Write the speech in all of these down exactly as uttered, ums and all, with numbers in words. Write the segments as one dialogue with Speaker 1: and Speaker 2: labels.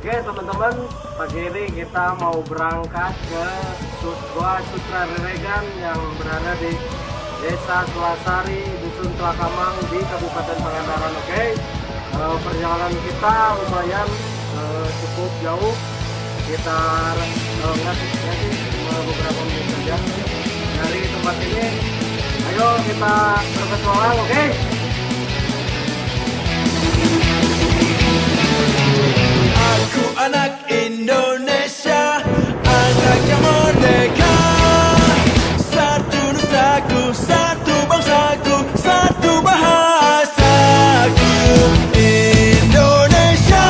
Speaker 1: Oke teman-teman, pagi ini kita mau berangkat ke Gua Sutra Reregan yang berada di Desa Selasari, Dusun Telakamang di Kabupaten Pangandaran. Oke, uh, perjalanan kita lumayan uh, cukup jauh. Kita uh, ngasih ngasih beberapa menit saja dari tempat ini. Ayo kita berpetualang, oke? Okay?
Speaker 2: Aku anak Indonesia, anak yang merdeka. Satu nusaku, satu bangsaku, satu bahasaku. Indonesia,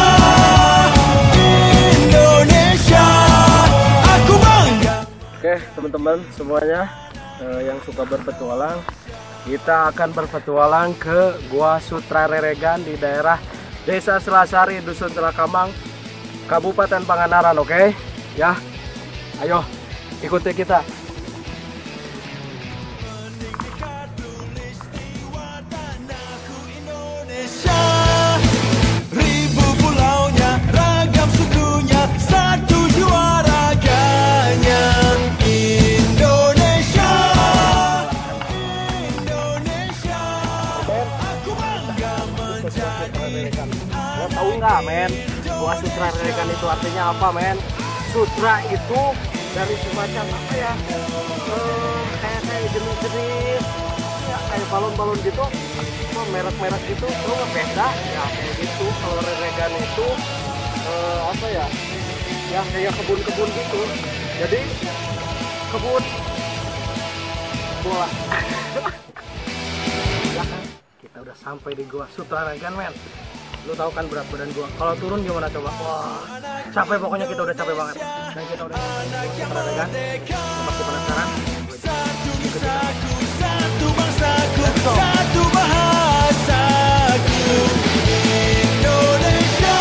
Speaker 2: Indonesia, aku bangga.
Speaker 1: Oke teman-teman semuanya eh, yang suka berpetualang, kita akan berpetualang ke Gua Sutra Reregan di daerah Desa Selasari, Dusun Telakamang, Kabupaten Pangandaran. Oke, okay? Ya, ayo ikuti kita.
Speaker 2: Ribu pulaunya, ragam sukunya, satu jua raganya. Indonesia, Indonesia, aku bangga menjadi.
Speaker 1: Lo tahu nggak, men? Gua Sutra Reregan itu artinya apa, men? Sutra itu dari semacam apa ya? Eh, kayak kayak jenis-jenis, ya kayak balon-balon gitu, oh, merek-merek gitu, lo nggak beda? Ya kayak gitu. Kalau Reregan itu eh, apa ya? Ya kayak kebun-kebun gitu. Jadi kebun bola. Ya kan? Kita udah sampai di Gua Sutra Reregan, men. Lu tahu kan berat badan gua. Kalau turun gimana coba? Wah, capek pokoknya, kita udah capek banget. Dan kita udah sampai kan? Masih penasaran?
Speaker 2: Satu nusaku, satu bangsaku, satu bahasaku. Indonesia,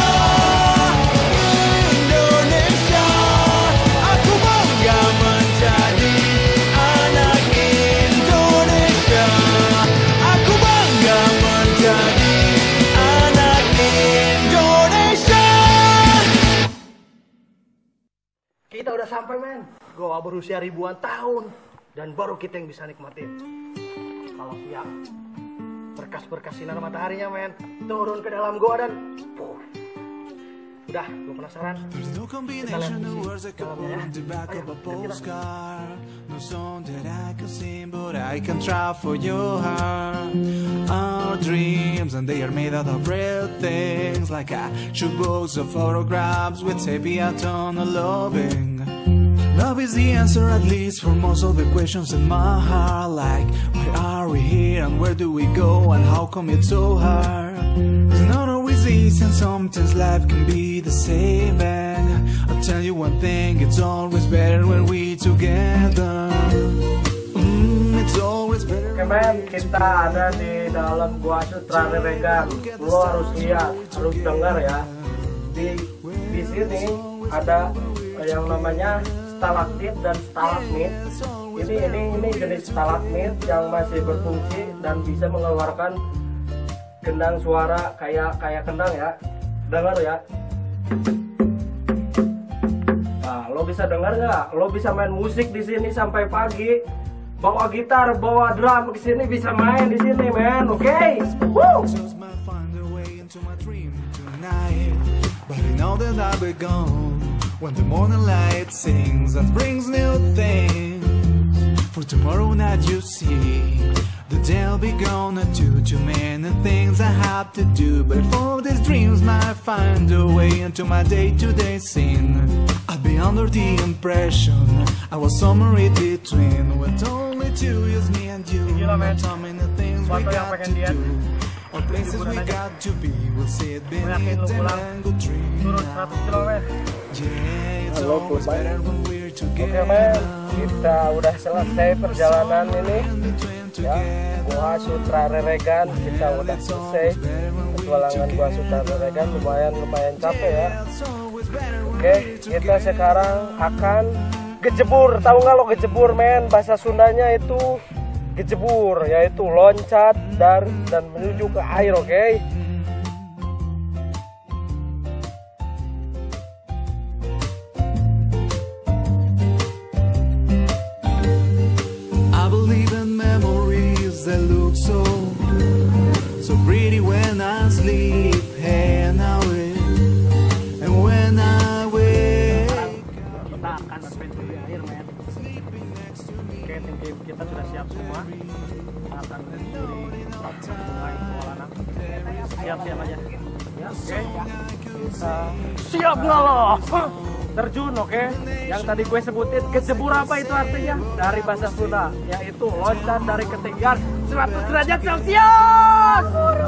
Speaker 2: Indonesia, aku bangga menjadi anak Indonesia. Aku bangga menjadi anak Indonesia.
Speaker 1: Kita udah sampai, men. Gua berusia ribuan tahun dan baru kita yang bisa nikmatin. Kalau siang, berkas-berkas sinar mataharinya, men, turun ke dalam gua dan puh. Udah, lu penasaran?
Speaker 2: There's no combination of words I could put on the back of a postcard. No song that I can sing, but I can try for your heart. Our dreams, and they are made out of real things, like a shoebox of photographs with sepia tone of loving. Love is the answer, at least for most of the questions in my heart, like why are we here and where do we go and how come it's so hard? It's not always easy and sometimes life can be the same, and I'll tell you one thing, it's always better when we together. Mm, it's always better.
Speaker 1: Oke, men, kita ada di dalam Gua Sutra Reregan. Lo harus lihat, harus dengar ya. Di di sini ada yang namanya stalaktit dan stalagmit. Ini ini ini jenis stalagmit yang masih berfungsi dan bisa mengeluarkan gendang suara kayak kayak kendang ya. Dengar ya. Nah, lo bisa dengar nggak? Lo bisa main musik di sini sampai pagi. Bawa gitar, bawa drum ke sini, bisa main di sini, men. Oke. Okay? Woo!
Speaker 2: But I know that I'll be gone when the morning light sings and brings new things. For tomorrow night you see the day I'll be gone. Not too too many things I have to do, but for these dreams might find a way into my day-to-day scene. I'll be under the impression I was somewhere in between, with only two, just me and you. Not so many things we got to do, or places we got to be. We'll see it beneath the mango tree. Yeah, it's always better when we're together.
Speaker 1: Oke, men, kita udah selesai perjalanan ini ya, Gua Sutra Reregan. Kita udah selesai petualangan Gua Sutra Reregan. Lumayan lumayan capek ya. Oke, kita sekarang akan gejebur. Tahu nggak lo gejebur, men? Bahasa Sundanya itu gejebur, yaitu loncat dan dan menuju ke air. Oke,
Speaker 2: so pretty when I sleep. Hey, and I wake, and when I wake.
Speaker 1: Kita akan adventure di air, men. Oke, tim kita sudah siap semua. Kita akan menyusuri sungai Kuala. Siap-siap aja. Ya, oke. Kita siap nggak lo? Terjun, oke? Yang tadi gue sebutin, kejebur apa itu artinya? Dari bahasa Sunda, yaitu loncat dari ketinggian seratus derajat Celcius.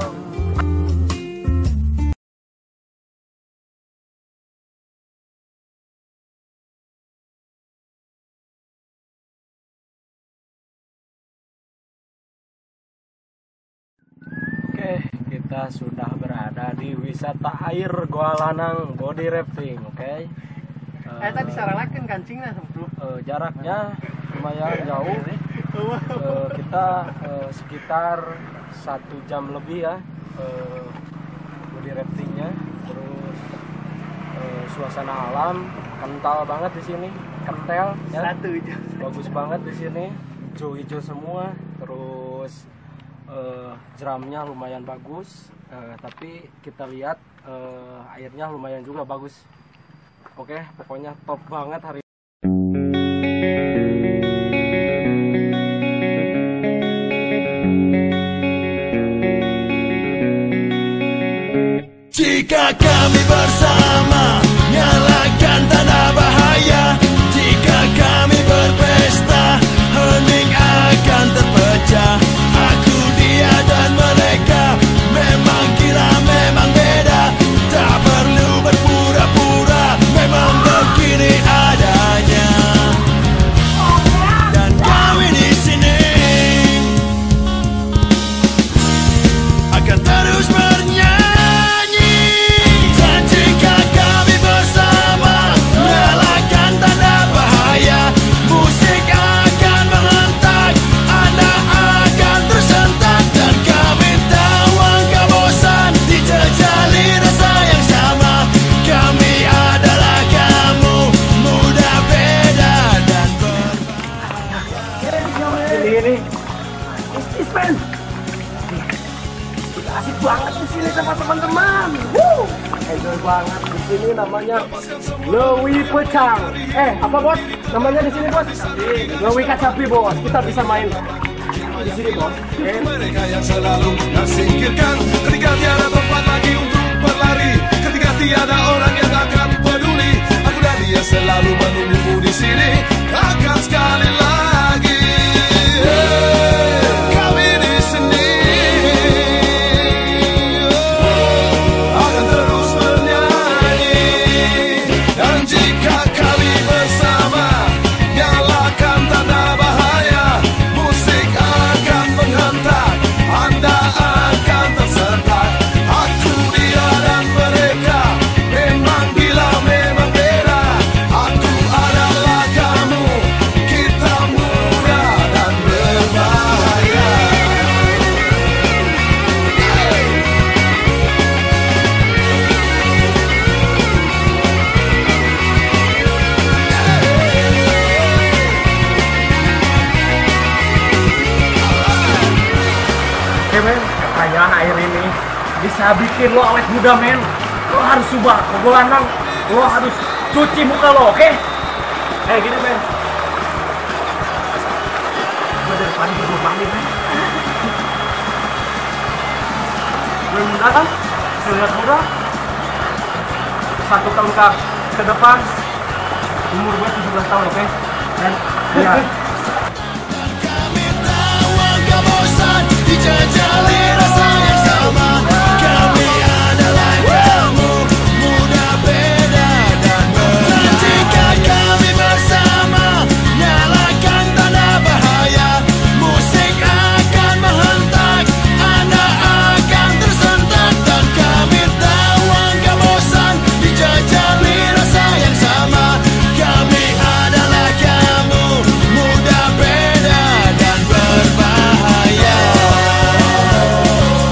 Speaker 1: Oke, kita sudah berada di wisata air Gua Lanang body rafting, oke?
Speaker 3: Eh tadi saralakan kancingnya bro.
Speaker 1: Uh, jaraknya lumayan jauh. Uh, kita uh, sekitar satu jam lebih ya uh, body raftingnya. Terus uh, suasana alam kental banget di sini, kental. Ya.
Speaker 3: Satu jam.
Speaker 1: Bagus banget di sini, hijau-hijau semua. Terus uh, jeramnya lumayan bagus. Uh, tapi kita lihat uh, airnya lumayan juga bagus. Oke, pokoknya top banget hari ini.
Speaker 2: Jika kami bersama, nyalakan tanda bahaya. Jika kami berpesta, hening akan terpecah. Aku, dia dan mereka memang gila, memang beda. Tak perlu berpura-pura, memang begini adanya. Dan kami di sini akan terus bernyanyi. Dan jika kami bersama, nyalakan tanda bahaya. Musik akan menghentak, Anda akan tersentak. Dan kami tahu angka bosan, dijejali rasa yang sama. Kami adalah kamu, muda, beda, dan berbeda.
Speaker 1: Ini ini Is man. Kita asik banget di sini sama teman-teman. Woo! Enjoy banget di sini, namanya Lewi Pecang. Eh, apa bos? Namanya di sini bos? Lewi Kacapi bos. Kita bisa main di sini bos. Eh.
Speaker 4: Mereka yang selalu tersingkirkan ketika tiada tempat lagi untuk berlari, ketika tiada orang yang akan peduli. Aku dan dia selalu menunggumu di sini, akan sekali lagi. Hey, kami di sini akan terus bernyanyi. Dan jika kami bersama, nyalakan tanda bahaya. Musik akan menghentak, Anda akan tersentak. Aku, dia dan mereka memang gila, memang beda. Aku adalah kamu, kita muda dan berbahaya.
Speaker 1: Oke men, kekayaan air ini bisa bikin lo awet muda men. Lo harus ubah ke Gua Lanang. Lo harus cuci muka lo, oke? Eh gini men, gue dari tadi gue mandi men. Gue muda kan, terlihat muda. Satu tahun ke, ke depan umur gue tujuh belas tahun, oke? Dan ya.
Speaker 2: Kami tahu angka bosan, dijajali rasa yang sama. Kami adalah kamu, muda, beda, dan berbeda. Dan jika kami bersama, nyalakan tanda bahaya. Musik akan menghentak, Anda akan tersentak. Dan kami tahu angka bosan, dijajali rasa yang sama. Kami adalah kamu, muda, beda, dan berbahaya.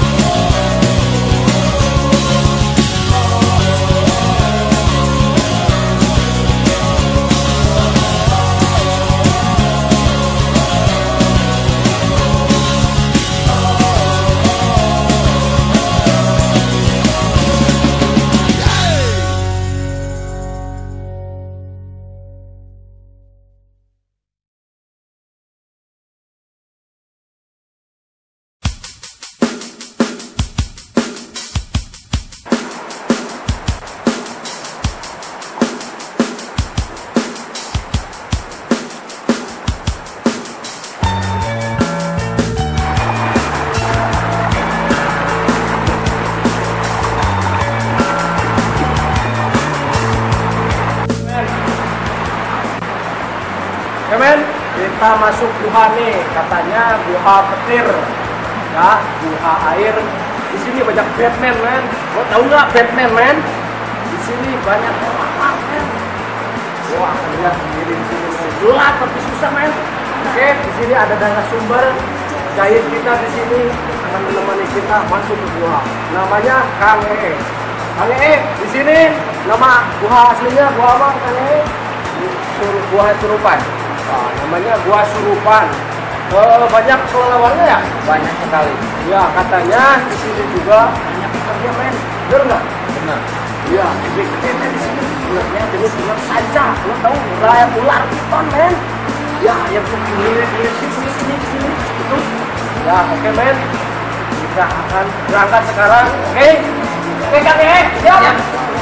Speaker 1: Oke men, kita masuk guha nih, katanya guha petir, ya, guha air. Di sini banyak Batman men. Lo tahu nggak Batman men? Di sini banyak orang men. Wah, lihat sendiri di sini gelap tapi susah men. Oke, di sini ada narasumber guide kita di sini akan menemani kita masuk ke gua. Namanya Kang Ee. Kang Ee, di sini nama gua aslinya gua apa Kang Ee? Sur gua Surupan. Nah, namanya gua Surupan. Eh, banyak kelelawarnya ya? Banyak sekali. Ya, katanya di sini juga banyak pekerja men. Benar nggak? Benar. Iya, gede-gede di sini. Ularnya jenis ular saja. Lo tahu ular ular piton men? Ya, yang begini, di sini, sini, sini, itu. Ya, oke men. Kita akan berangkat sekarang. Oke, oke Kang Ee, siap. Ya.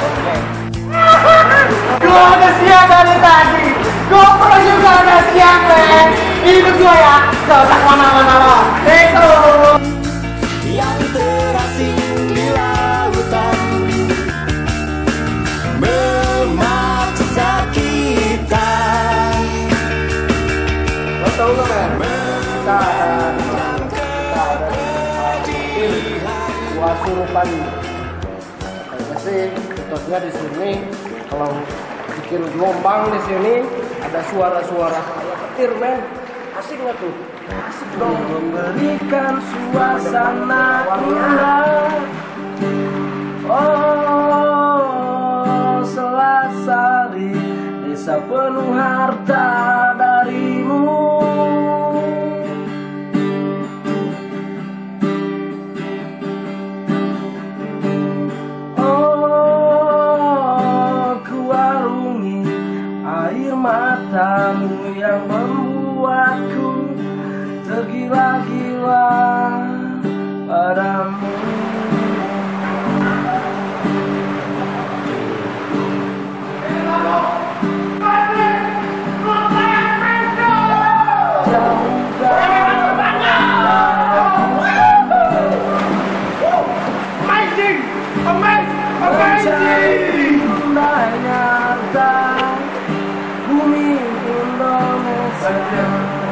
Speaker 1: Gua udah siap dari tadi. GoPro juga udah siap men. Ikut gua ya. Gak usah kemana-mana loh. Itu.
Speaker 2: Yang terasing di lautan memaksa kita.
Speaker 1: Lo tau gak men? Kita ada kita ada di Gua Surupan. Kayaknya sih mitosnya di sini kalau bikin gelombang di sini ada suara-suara kayak petir men. Asik nggak tuh? Asik dong. Memberikan suasana indah. Oh, Selasari, desa penuh harta darimu. Oh, kuarungi air matamu yang membuatku tergila-gila padamu. Amazing! Amazing! Amazing! Nyata bumi Indonesia.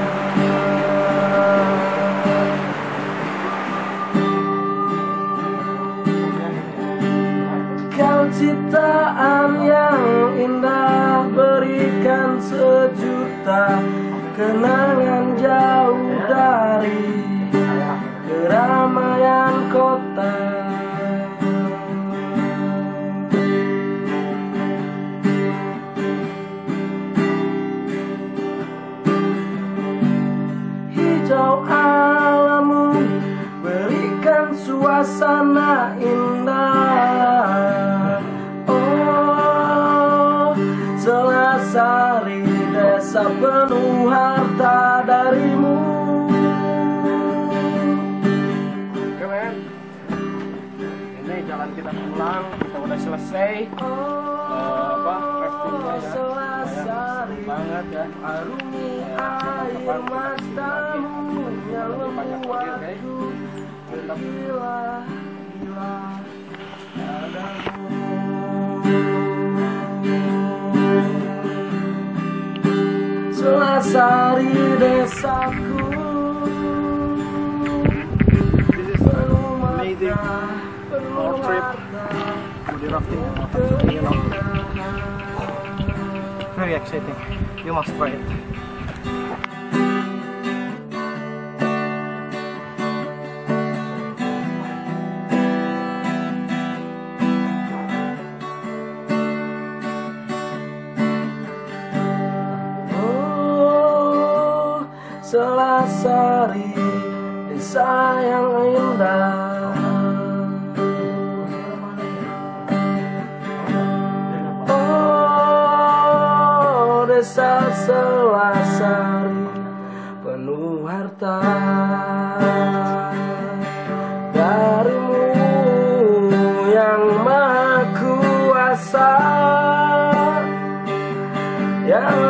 Speaker 1: Kau ciptaan yang indah, berikan sejuta kenangan jauh dari keramaian kota. Hijau alammu berikan suasana indah. Oh, Selasari, desa penuh harta darimu. Oke men, ini jalan kita pulang, kita udah selesai. Uh, apa raftingnya ya, Selasari banget ya. Arungi air matamu yang membuatku tergila-gila padamu. Selasari desaku.
Speaker 3: This is an amazing road trip to the rafting, you know. Very exciting. You must try it.
Speaker 1: Oh, Selasari, desa yang indah. Oh, desa Selasari penuh harta darimu yang maha kuasa, yang